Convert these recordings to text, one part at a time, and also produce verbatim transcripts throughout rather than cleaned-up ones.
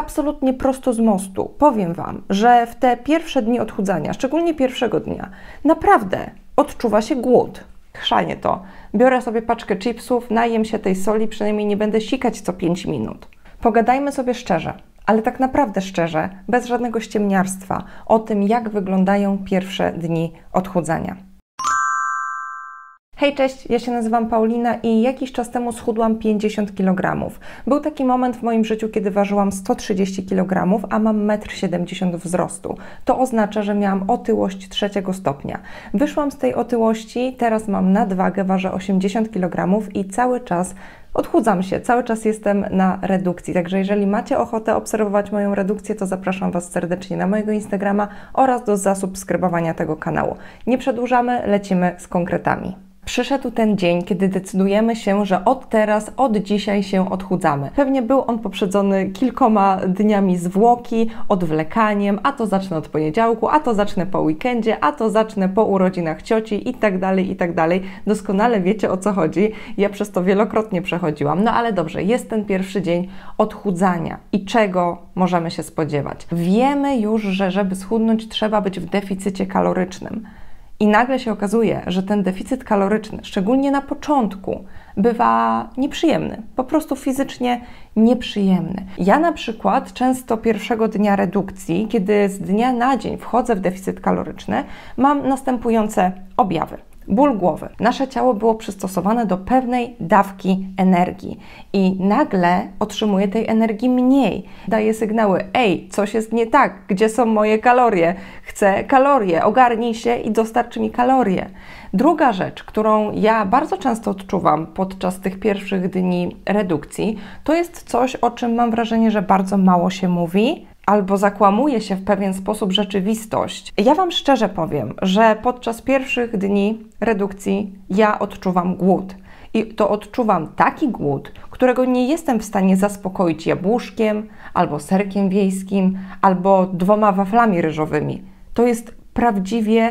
absolutnie prosto z mostu. Powiem Wam, że w te pierwsze dni odchudzania, szczególnie pierwszego dnia, naprawdę odczuwa się głód. Chrzanie to. Biorę sobie paczkę chipsów, najem się tej soli, przynajmniej nie będę sikać co pięć minut. Pogadajmy sobie szczerze, ale tak naprawdę szczerze, bez żadnego ściemniarstwa, o tym, jak wyglądają pierwsze dni odchudzania. Hej, cześć, ja się nazywam Paulina i jakiś czas temu schudłam pięćdziesiąt kilogramów. Był taki moment w moim życiu, kiedy ważyłam sto trzydzieści kilogramów, a mam metr siedemdziesiąt wzrostu. To oznacza, że miałam otyłość trzeciego stopnia. Wyszłam z tej otyłości, teraz mam nadwagę, ważę osiemdziesiąt kilogramów i cały czas odchudzam się, cały czas jestem na redukcji. Także jeżeli macie ochotę obserwować moją redukcję, to zapraszam Was serdecznie na mojego Instagrama oraz do zasubskrybowania tego kanału. Nie przedłużamy, lecimy z konkretami. Przyszedł ten dzień, kiedy decydujemy się, że od teraz, od dzisiaj się odchudzamy. Pewnie był on poprzedzony kilkoma dniami zwłoki, odwlekaniem, a to zacznę od poniedziałku, a to zacznę po weekendzie, a to zacznę po urodzinach cioci i tak dalej, i tak dalej. Doskonale wiecie, o co chodzi. Ja przez to wielokrotnie przechodziłam. No ale dobrze, jest ten pierwszy dzień odchudzania. I czego możemy się spodziewać? Wiemy już, że żeby schudnąć, trzeba być w deficycie kalorycznym. I nagle się okazuje, że ten deficyt kaloryczny, szczególnie na początku, bywa nieprzyjemny, po prostu fizycznie nieprzyjemny. Ja na przykład często pierwszego dnia redukcji, kiedy z dnia na dzień wchodzę w deficyt kaloryczny, mam następujące objawy. Ból głowy. Nasze ciało było przystosowane do pewnej dawki energii i nagle otrzymuje tej energii mniej. Daje sygnały: ej, coś jest nie tak, gdzie są moje kalorie? Chcę kalorie, ogarnij się i dostarcz mi kalorie. Druga rzecz, którą ja bardzo często odczuwam podczas tych pierwszych dni redukcji, to jest coś, o czym mam wrażenie, że bardzo mało się mówi, albo zakłamuje się w pewien sposób rzeczywistość. Ja Wam szczerze powiem, że podczas pierwszych dni redukcji ja odczuwam głód. I to odczuwam taki głód, którego nie jestem w stanie zaspokoić jabłuszkiem, albo serkiem wiejskim, albo dwoma waflami ryżowymi. To jest prawdziwie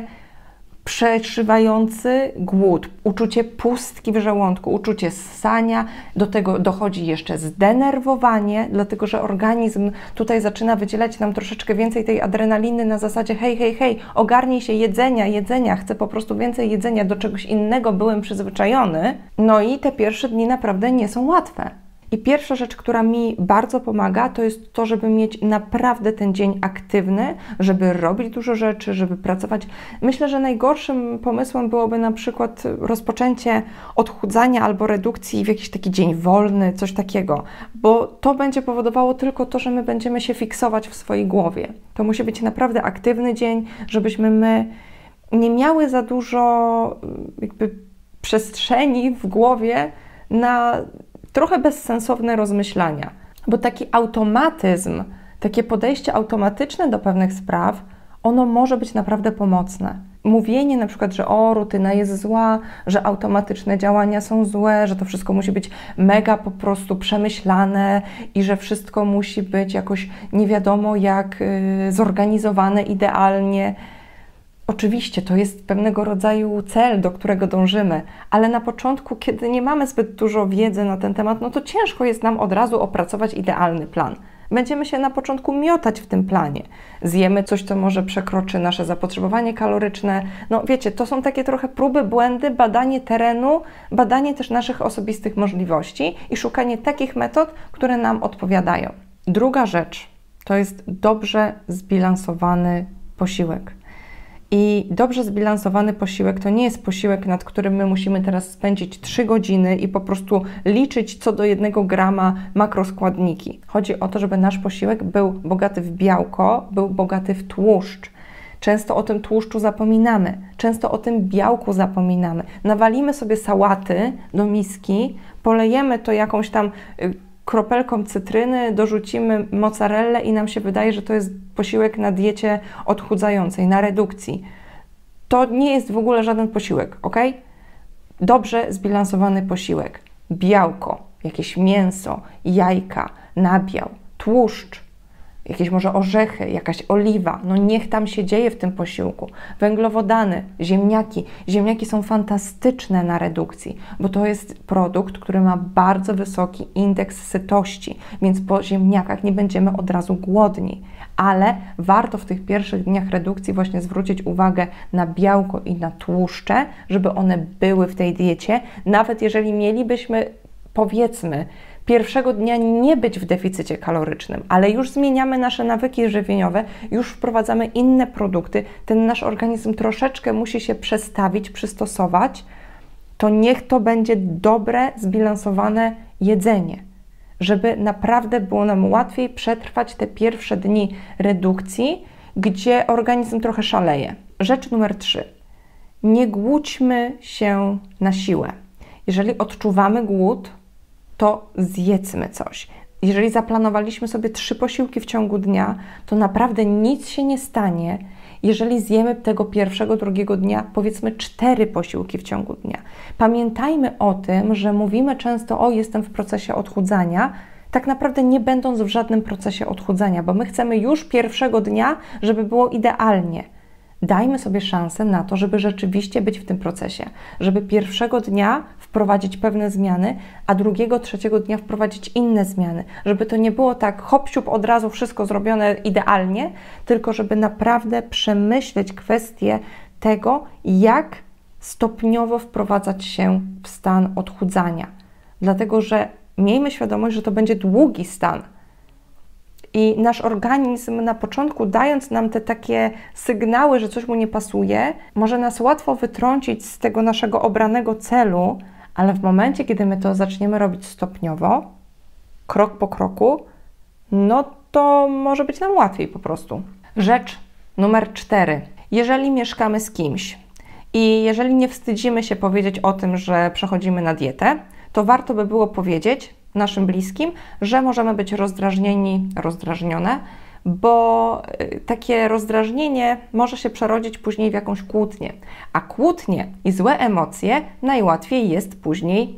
przeszywający głód, uczucie pustki w żołądku, uczucie ssania, do tego dochodzi jeszcze zdenerwowanie, dlatego że organizm tutaj zaczyna wydzielać nam troszeczkę więcej tej adrenaliny na zasadzie hej, hej, hej, ogarnij się jedzenia, jedzenia, chcę po prostu więcej jedzenia, do czegoś innego byłem przyzwyczajony. No i te pierwsze dni naprawdę nie są łatwe. I pierwsza rzecz, która mi bardzo pomaga, to jest to, żeby mieć naprawdę ten dzień aktywny, żeby robić dużo rzeczy, żeby pracować. Myślę, że najgorszym pomysłem byłoby na przykład rozpoczęcie odchudzania albo redukcji w jakiś taki dzień wolny, coś takiego, bo to będzie powodowało tylko to, że my będziemy się fiksować w swojej głowie. To musi być naprawdę aktywny dzień, żebyśmy my nie miały za dużo jakby przestrzeni w głowie na trochę bezsensowne rozmyślania, bo taki automatyzm, takie podejście automatyczne do pewnych spraw, ono może być naprawdę pomocne. Mówienie na przykład, że o, rutyna jest zła, że automatyczne działania są złe, że to wszystko musi być mega po prostu przemyślane i że wszystko musi być jakoś nie wiadomo jak yy, zorganizowane idealnie. Oczywiście to jest pewnego rodzaju cel, do którego dążymy, ale na początku, kiedy nie mamy zbyt dużo wiedzy na ten temat, no to ciężko jest nam od razu opracować idealny plan. Będziemy się na początku miotać w tym planie. Zjemy coś, co może przekroczy nasze zapotrzebowanie kaloryczne. No wiecie, to są takie trochę próby, błędy, badanie terenu, badanie też naszych osobistych możliwości i szukanie takich metod, które nam odpowiadają. Druga rzecz to jest dobrze zbilansowany posiłek. I dobrze zbilansowany posiłek to nie jest posiłek, nad którym my musimy teraz spędzić trzy godziny i po prostu liczyć co do jednego grama makroskładniki. Chodzi o to, żeby nasz posiłek był bogaty w białko, był bogaty w tłuszcz. Często o tym tłuszczu zapominamy, często o tym białku zapominamy. Nawalimy sobie sałaty do miski, polejemy to jakąś tam kropelką cytryny, dorzucimy mozzarellę i nam się wydaje, że to jest posiłek na diecie odchudzającej, na redukcji. To nie jest w ogóle żaden posiłek, ok? Dobrze zbilansowany posiłek. Białko, jakieś mięso, jajka, nabiał, tłuszcz, jakieś może orzechy, jakaś oliwa, no niech tam się dzieje w tym posiłku. Węglowodany, ziemniaki. Ziemniaki są fantastyczne na redukcji, bo to jest produkt, który ma bardzo wysoki indeks sytości, więc po ziemniakach nie będziemy od razu głodni. Ale warto w tych pierwszych dniach redukcji właśnie zwrócić uwagę na białko i na tłuszcze, żeby one były w tej diecie, nawet jeżeli mielibyśmy, powiedzmy, pierwszego dnia nie być w deficycie kalorycznym, ale już zmieniamy nasze nawyki żywieniowe, już wprowadzamy inne produkty, ten nasz organizm troszeczkę musi się przestawić, przystosować, to niech to będzie dobre, zbilansowane jedzenie, żeby naprawdę było nam łatwiej przetrwać te pierwsze dni redukcji, gdzie organizm trochę szaleje. Rzecz numer trzy. Nie głódźmy się na siłę. Jeżeli odczuwamy głód, to zjedzmy coś. Jeżeli zaplanowaliśmy sobie trzy posiłki w ciągu dnia, to naprawdę nic się nie stanie, jeżeli zjemy tego pierwszego, drugiego dnia, powiedzmy cztery posiłki w ciągu dnia. Pamiętajmy o tym, że mówimy często, o jestem w procesie odchudzania, tak naprawdę nie będąc w żadnym procesie odchudzania, bo my chcemy już pierwszego dnia, żeby było idealnie. Dajmy sobie szansę na to, żeby rzeczywiście być w tym procesie, żeby pierwszego dnia wprowadzić pewne zmiany, a drugiego, trzeciego dnia wprowadzić inne zmiany, żeby to nie było tak hop siup od razu wszystko zrobione idealnie, tylko żeby naprawdę przemyśleć kwestię tego, jak stopniowo wprowadzać się w stan odchudzania. Dlatego, że miejmy świadomość, że to będzie długi stan. I nasz organizm na początku, dając nam te takie sygnały, że coś mu nie pasuje, może nas łatwo wytrącić z tego naszego obranego celu, ale w momencie, kiedy my to zaczniemy robić stopniowo, krok po kroku, no to może być nam łatwiej po prostu. Rzecz numer cztery. Jeżeli mieszkamy z kimś i jeżeli nie wstydzimy się powiedzieć o tym, że przechodzimy na dietę, to warto by było powiedzieć naszym bliskim, że możemy być rozdrażnieni, rozdrażnione, bo takie rozdrażnienie może się przerodzić później w jakąś kłótnię. A kłótnie i złe emocje najłatwiej jest później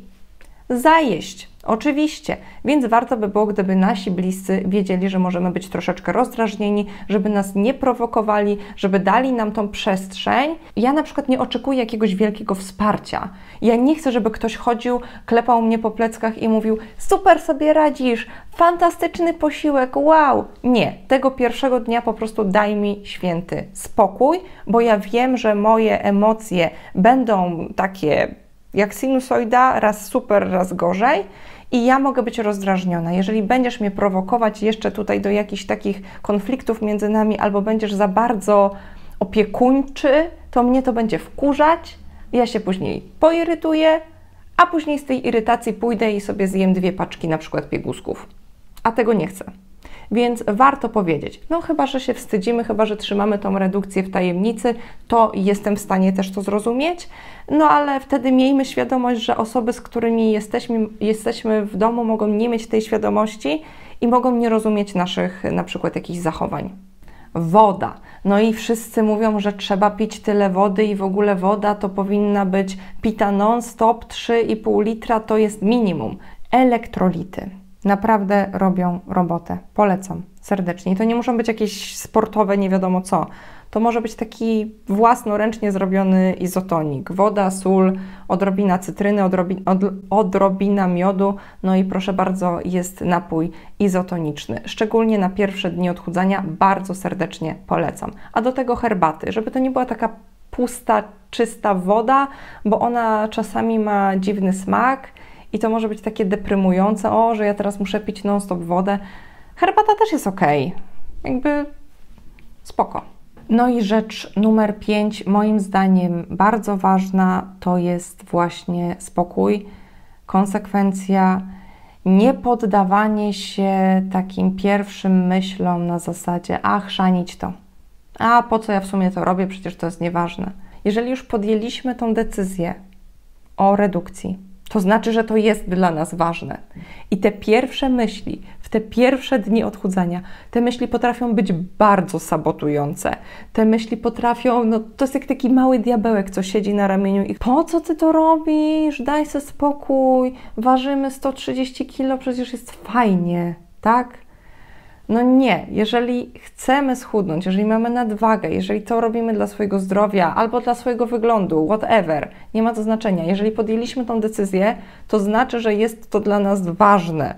zajeść. Oczywiście, więc warto by było, gdyby nasi bliscy wiedzieli, że możemy być troszeczkę rozdrażnieni, żeby nas nie prowokowali, żeby dali nam tą przestrzeń. Ja na przykład nie oczekuję jakiegoś wielkiego wsparcia. Ja nie chcę, żeby ktoś chodził, klepał mnie po pleckach i mówił: super sobie radzisz, fantastyczny posiłek, wow. Nie, tego pierwszego dnia po prostu daj mi święty spokój, bo ja wiem, że moje emocje będą takie jak sinusoida, raz super, raz gorzej i ja mogę być rozdrażniona. Jeżeli będziesz mnie prowokować jeszcze tutaj do jakichś takich konfliktów między nami albo będziesz za bardzo opiekuńczy, to mnie to będzie wkurzać, ja się później poirytuję, a później z tej irytacji pójdę i sobie zjem dwie paczki na przykład piegusków. A tego nie chcę. Więc warto powiedzieć, no chyba, że się wstydzimy, chyba, że trzymamy tą redukcję w tajemnicy, to jestem w stanie też to zrozumieć, no ale wtedy miejmy świadomość, że osoby, z którymi jesteśmy, jesteśmy w domu, mogą nie mieć tej świadomości i mogą nie rozumieć naszych na przykład jakichś zachowań. Woda. No i wszyscy mówią, że trzeba pić tyle wody i w ogóle woda to powinna być pita non-stop, trzy i pół litra to jest minimum. Elektrolity naprawdę robią robotę. Polecam serdecznie. I to nie muszą być jakieś sportowe, nie wiadomo co. To może być taki własnoręcznie zrobiony izotonik. Woda, sól, odrobina cytryny, odrobi, od, odrobina miodu. No i proszę bardzo, jest napój izotoniczny. Szczególnie na pierwsze dni odchudzania bardzo serdecznie polecam. A do tego herbaty, żeby to nie była taka pusta, czysta woda, bo ona czasami ma dziwny smak i to może być takie deprymujące, o, że ja teraz muszę pić non-stop wodę. Herbata też jest ok, jakby spoko. No i rzecz numer pięć, moim zdaniem bardzo ważna, to jest właśnie spokój, konsekwencja, niepoddawanie się takim pierwszym myślom na zasadzie, a chrzanić to, a po co ja w sumie to robię, przecież to jest nieważne. Jeżeli już podjęliśmy tą decyzję o redukcji, to znaczy, że to jest dla nas ważne. I te pierwsze myśli, w te pierwsze dni odchudzania, te myśli potrafią być bardzo sabotujące. Te myśli potrafią, no to jest jak taki mały diabełek, co siedzi na ramieniu i po co ty to robisz? Daj sobie spokój, ważymy sto trzydzieści kilo, przecież jest fajnie, tak? No nie, jeżeli chcemy schudnąć, jeżeli mamy nadwagę, jeżeli to robimy dla swojego zdrowia albo dla swojego wyglądu, whatever, nie ma to znaczenia. Jeżeli podjęliśmy tą decyzję, to znaczy, że jest to dla nas ważne.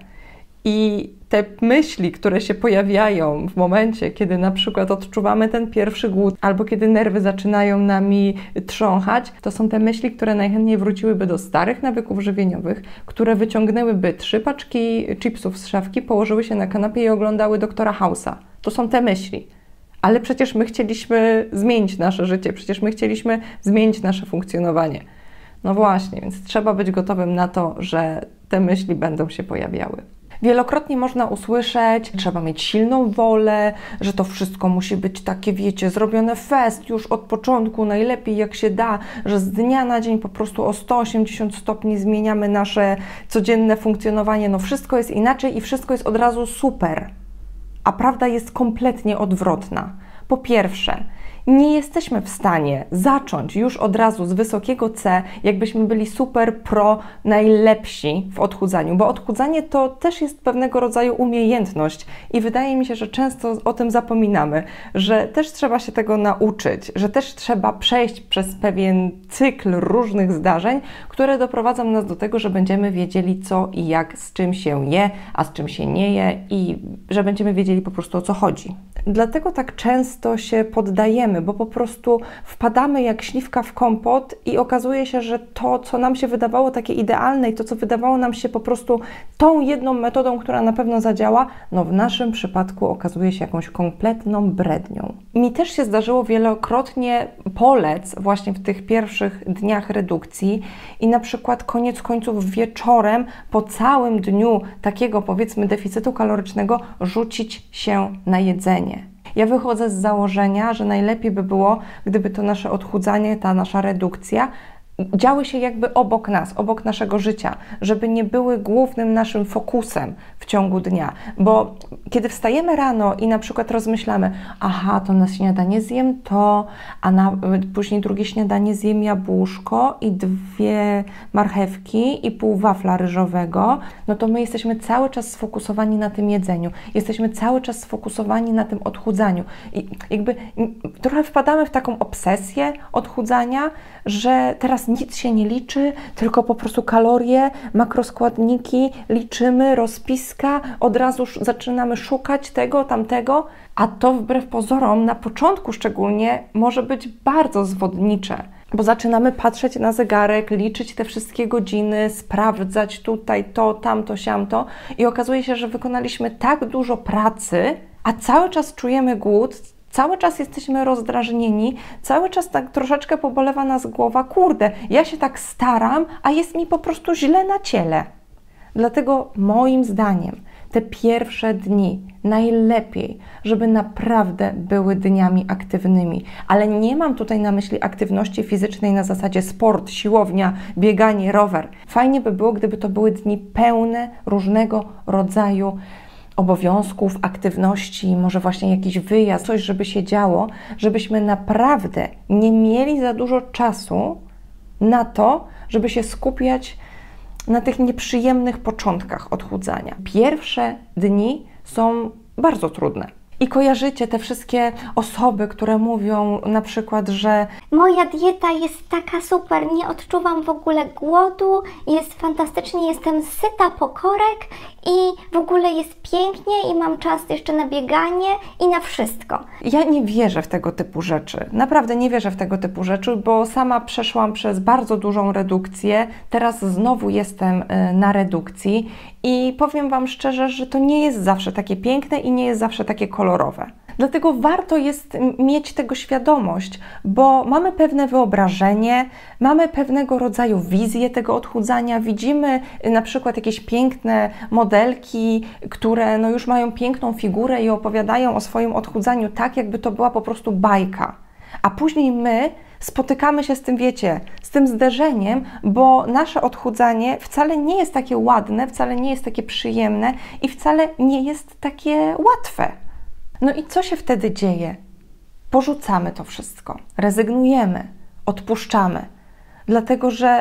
I te myśli, które się pojawiają w momencie, kiedy na przykład odczuwamy ten pierwszy głód, albo kiedy nerwy zaczynają nami trząchać, to są te myśli, które najchętniej wróciłyby do starych nawyków żywieniowych, które wyciągnęłyby trzy paczki chipsów z szafki, położyły się na kanapie i oglądały doktora House'a. To są te myśli. Ale przecież my chcieliśmy zmienić nasze życie, przecież my chcieliśmy zmienić nasze funkcjonowanie. No właśnie, więc trzeba być gotowym na to, że te myśli będą się pojawiały. Wielokrotnie można usłyszeć, trzeba mieć silną wolę, że to wszystko musi być takie, wiecie, zrobione fest już od początku, najlepiej jak się da, że z dnia na dzień po prostu o sto osiemdziesiąt stopni zmieniamy nasze codzienne funkcjonowanie. No wszystko jest inaczej i wszystko jest od razu super. A prawda jest kompletnie odwrotna. Po pierwsze, nie jesteśmy w stanie zacząć już od razu z wysokiego C, jakbyśmy byli super pro najlepsi w odchudzaniu, bo odchudzanie to też jest pewnego rodzaju umiejętność i wydaje mi się, że często o tym zapominamy, że też trzeba się tego nauczyć, że też trzeba przejść przez pewien cykl różnych zdarzeń, które doprowadzą nas do tego, że będziemy wiedzieli co i jak, z czym się je, a z czym się nie je i że będziemy wiedzieli po prostu o co chodzi. Dlatego tak często się poddajemy, bo po prostu wpadamy jak śliwka w kompot i okazuje się, że to, co nam się wydawało takie idealne i to, co wydawało nam się po prostu tą jedną metodą, która na pewno zadziała, no w naszym przypadku okazuje się jakąś kompletną brednią. Mi też się zdarzyło wielokrotnie polec właśnie w tych pierwszych dniach redukcji i na przykład koniec końców wieczorem po całym dniu takiego powiedzmy deficytu kalorycznego rzucić się na jedzenie. Ja wychodzę z założenia, że najlepiej by było, gdyby to nasze odchudzanie, ta nasza redukcja działy się jakby obok nas, obok naszego życia, żeby nie były głównym naszym fokusem w ciągu dnia, bo kiedy wstajemy rano i na przykład rozmyślamy, aha, to na śniadanie zjem to, a na, później drugie śniadanie zjem jabłuszko i dwie marchewki i pół wafla ryżowego, no to my jesteśmy cały czas sfokusowani na tym jedzeniu, jesteśmy cały czas sfokusowani na tym odchudzaniu i jakby trochę wpadamy w taką obsesję odchudzania, że teraz nic się nie liczy, tylko po prostu kalorie, makroskładniki, liczymy, rozpiska, od razu zaczynamy szukać tego, tamtego, a to wbrew pozorom na początku szczególnie może być bardzo zwodnicze, bo zaczynamy patrzeć na zegarek, liczyć te wszystkie godziny, sprawdzać tutaj to, tamto, siamto i okazuje się, że wykonaliśmy tak dużo pracy, a cały czas czujemy głód, cały czas jesteśmy rozdrażnieni, cały czas tak troszeczkę pobolewa nas głowa, kurde, ja się tak staram, a jest mi po prostu źle na ciele. Dlatego moim zdaniem te pierwsze dni najlepiej, żeby naprawdę były dniami aktywnymi. Ale nie mam tutaj na myśli aktywności fizycznej na zasadzie sport, siłownia, bieganie, rower. Fajnie by było, gdyby to były dni pełne różnego rodzaju obowiązków, aktywności, może właśnie jakiś wyjazd, coś, żeby się działo, żebyśmy naprawdę nie mieli za dużo czasu na to, żeby się skupiać na tych nieprzyjemnych początkach odchudzania. Pierwsze dni są bardzo trudne. I kojarzycie te wszystkie osoby, które mówią na przykład, że moja dieta jest taka super, nie odczuwam w ogóle głodu, jest fantastycznie, jestem syta po korek i w ogóle jest pięknie i mam czas jeszcze na bieganie i na wszystko. Ja nie wierzę w tego typu rzeczy. Naprawdę nie wierzę w tego typu rzeczy, bo sama przeszłam przez bardzo dużą redukcję. Teraz znowu jestem na redukcji i powiem Wam szczerze, że to nie jest zawsze takie piękne i nie jest zawsze takie kolorowe. Dlatego warto jest mieć tego świadomość, bo mamy pewne wyobrażenie, mamy pewnego rodzaju wizję tego odchudzania, widzimy na przykład jakieś piękne modelki, które no już mają piękną figurę i opowiadają o swoim odchudzaniu tak, jakby to była po prostu bajka. A później my spotykamy się z tym, wiecie, z tym zderzeniem, bo nasze odchudzanie wcale nie jest takie ładne, wcale nie jest takie przyjemne i wcale nie jest takie łatwe. No i co się wtedy dzieje? Porzucamy to wszystko, rezygnujemy, odpuszczamy, dlatego że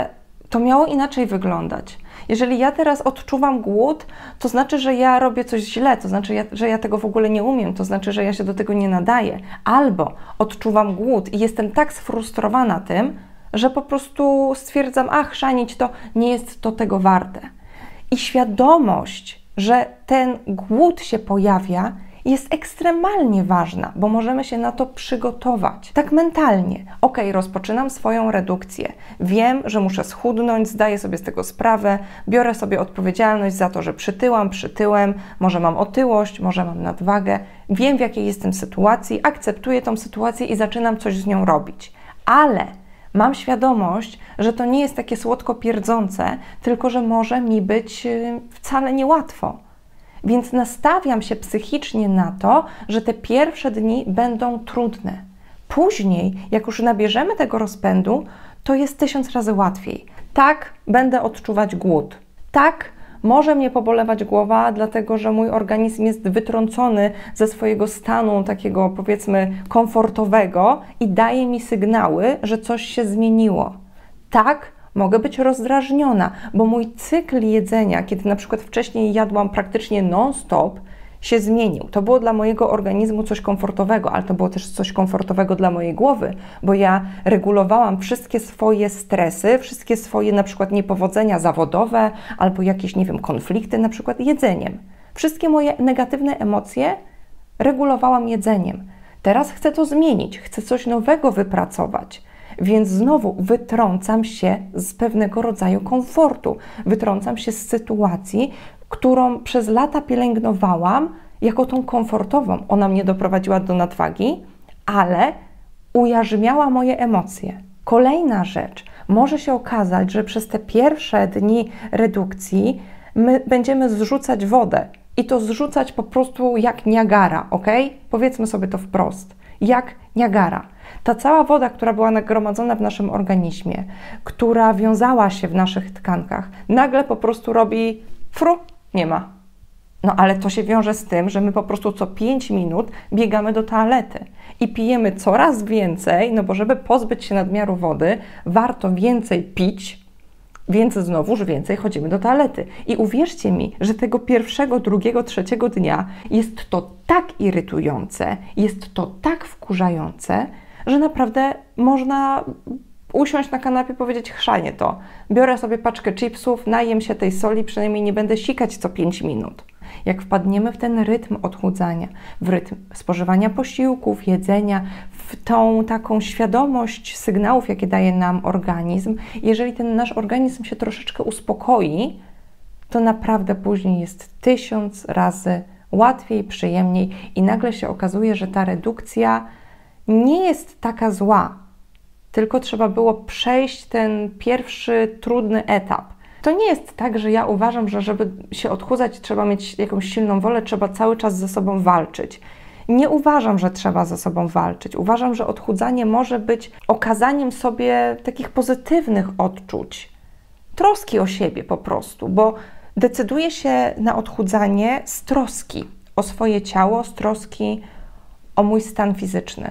to miało inaczej wyglądać. Jeżeli ja teraz odczuwam głód, to znaczy, że ja robię coś źle, to znaczy, ja, że ja tego w ogóle nie umiem, to znaczy, że ja się do tego nie nadaję. Albo odczuwam głód i jestem tak sfrustrowana tym, że po prostu stwierdzam, ach, chrzanić to, nie jest to tego warte. I świadomość, że ten głód się pojawia, jest ekstremalnie ważna, bo możemy się na to przygotować. Tak mentalnie. Ok, rozpoczynam swoją redukcję. Wiem, że muszę schudnąć, zdaję sobie z tego sprawę, biorę sobie odpowiedzialność za to, że przytyłam, przytyłem, może mam otyłość, może mam nadwagę. Wiem, w jakiej jestem sytuacji, akceptuję tą sytuację i zaczynam coś z nią robić. Ale mam świadomość, że to nie jest takie słodko pierdzące, tylko że może mi być wcale niełatwo. Więc nastawiam się psychicznie na to, że te pierwsze dni będą trudne. Później, jak już nabierzemy tego rozpędu, to jest tysiąc razy łatwiej. Tak, będę odczuwać głód. Tak, może mnie pobolewać głowa, dlatego że mój organizm jest wytrącony ze swojego stanu takiego, powiedzmy, komfortowego i daje mi sygnały, że coś się zmieniło. Tak, mogę być rozdrażniona, bo mój cykl jedzenia, kiedy na przykład wcześniej jadłam praktycznie non-stop, się zmienił. To było dla mojego organizmu coś komfortowego, ale to było też coś komfortowego dla mojej głowy, bo ja regulowałam wszystkie swoje stresy, wszystkie swoje na przykład niepowodzenia zawodowe albo jakieś, nie wiem, konflikty na przykład jedzeniem. Wszystkie moje negatywne emocje regulowałam jedzeniem. Teraz chcę to zmienić, chcę coś nowego wypracować. Więc znowu wytrącam się z pewnego rodzaju komfortu, wytrącam się z sytuacji, którą przez lata pielęgnowałam jako tą komfortową. Ona mnie doprowadziła do nadwagi, ale ujarzmiała moje emocje. Kolejna rzecz, może się okazać, że przez te pierwsze dni redukcji my będziemy zrzucać wodę i to zrzucać po prostu jak Niagara, ok? Powiedzmy sobie to wprost, jak Niagara. Ta cała woda, która była nagromadzona w naszym organizmie, która wiązała się w naszych tkankach, nagle po prostu robi fru, nie ma. No ale to się wiąże z tym, że my po prostu co pięć minut biegamy do toalety i pijemy coraz więcej, no bo żeby pozbyć się nadmiaru wody, warto więcej pić, więc znowuż więcej chodzimy do toalety. I uwierzcie mi, że tego pierwszego, drugiego, trzeciego dnia jest to tak irytujące, jest to tak wkurzające, że naprawdę można usiąść na kanapie i powiedzieć, chrzanie to. Biorę sobie paczkę chipsów, najem się tej soli, przynajmniej nie będę sikać co pięć minut. Jak wpadniemy w ten rytm odchudzania, w rytm spożywania posiłków, jedzenia, w tą taką świadomość sygnałów, jakie daje nam organizm, jeżeli ten nasz organizm się troszeczkę uspokoi, to naprawdę później jest tysiąc razy łatwiej, przyjemniej i nagle się okazuje, że ta redukcja nie jest taka zła, tylko trzeba było przejść ten pierwszy trudny etap. To nie jest tak, że ja uważam, że żeby się odchudzać, trzeba mieć jakąś silną wolę, trzeba cały czas ze sobą walczyć. Nie uważam, że trzeba ze sobą walczyć. Uważam, że odchudzanie może być okazaniem sobie takich pozytywnych odczuć, troski o siebie po prostu, bo decyduję się na odchudzanie z troski o swoje ciało, z troski o mój stan fizyczny.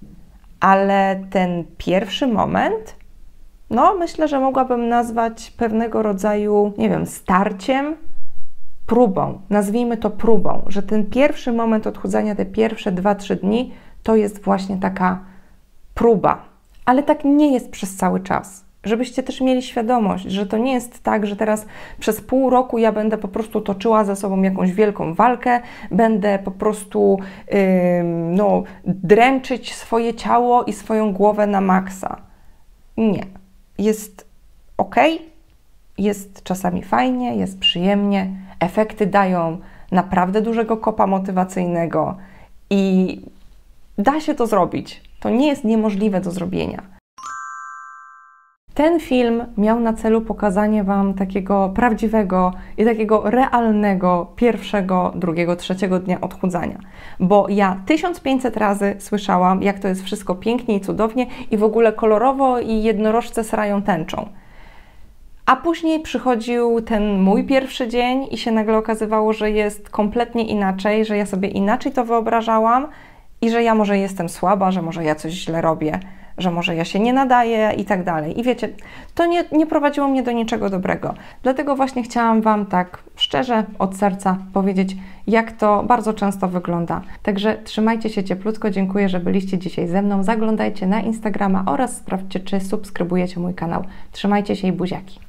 Ale ten pierwszy moment, no myślę, że mogłabym nazwać pewnego rodzaju, nie wiem, starciem, próbą. Nazwijmy to próbą, że ten pierwszy moment odchudzania, te pierwsze dwa trzy dni, to jest właśnie taka próba. Ale tak nie jest przez cały czas. Żebyście też mieli świadomość, że to nie jest tak, że teraz przez pół roku ja będę po prostu toczyła ze sobą jakąś wielką walkę, będę po prostu yy, no, dręczyć swoje ciało i swoją głowę na maksa. Nie. Jest ok, jest czasami fajnie, jest przyjemnie, efekty dają naprawdę dużego kopa motywacyjnego i da się to zrobić. To nie jest niemożliwe do zrobienia. Ten film miał na celu pokazanie Wam takiego prawdziwego i takiego realnego pierwszego, drugiego, trzeciego dnia odchudzania. Bo ja tysiąc pięćset razy słyszałam, jak to jest wszystko pięknie i cudownie i w ogóle kolorowo i jednorożce srają tęczą. A później przychodził ten mój pierwszy dzień i się nagle okazywało, że jest kompletnie inaczej, że ja sobie inaczej to wyobrażałam i że ja może jestem słaba, że może ja coś źle robię, że może ja się nie nadaję i tak dalej. I wiecie, to nie, nie prowadziło mnie do niczego dobrego. Dlatego właśnie chciałam Wam tak szczerze, od serca powiedzieć, jak to bardzo często wygląda. Także trzymajcie się cieplutko, dziękuję, że byliście dzisiaj ze mną. Zaglądajcie na Instagrama oraz sprawdźcie, czy subskrybujecie mój kanał. Trzymajcie się i buziaki.